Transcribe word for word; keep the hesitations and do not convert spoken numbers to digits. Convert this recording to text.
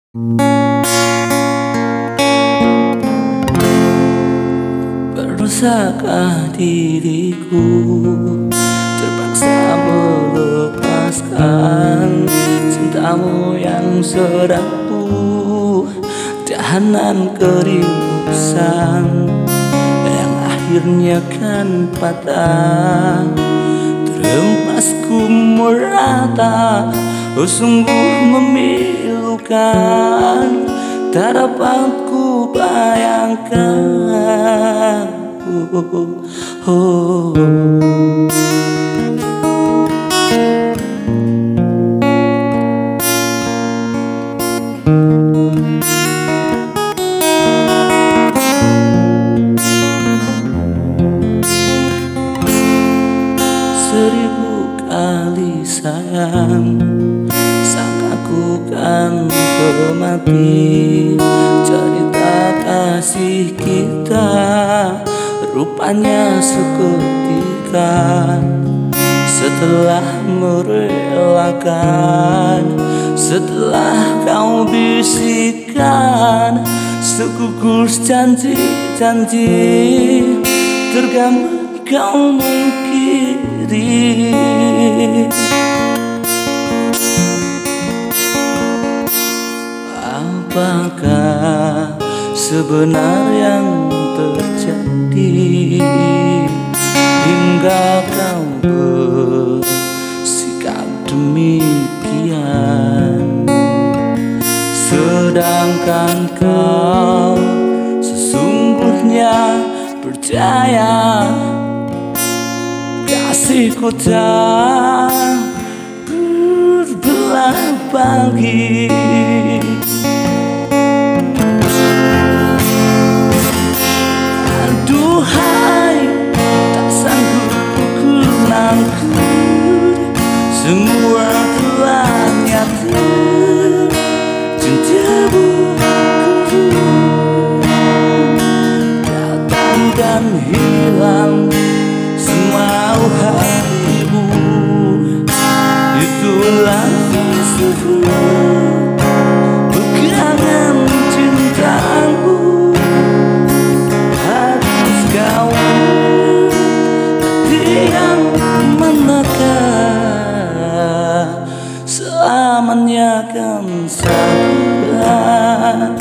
Bersakah diriku terpaksa melepaskan cintamu yang serapuh, dahanan kerindusan yang akhirnya kan patah. Terempasku merata, oh sungguh memilukan, tak dapat ku bayangkan. Oh, oh, oh. Seribu kali sayang, sangka ku kan mati. Cerita kasih kita rupanya seketika, setelah merelakan, setelah kau bisikan segugus janji-janji, tergambar kau mungkiri. Apakah sebenarnya yang terjadi hingga kau bersikap demikian, sedangkan kau sesungguhnya percaya kasihku tak berbelah bagi. Aduhai, tak sanggup ku nangkut, semua telah nyata, cintamu datang dan hilang, semau hatimu, itulah sebuah pegangan cintaku. Harus kau hati yang manakah selamanya kan sabar.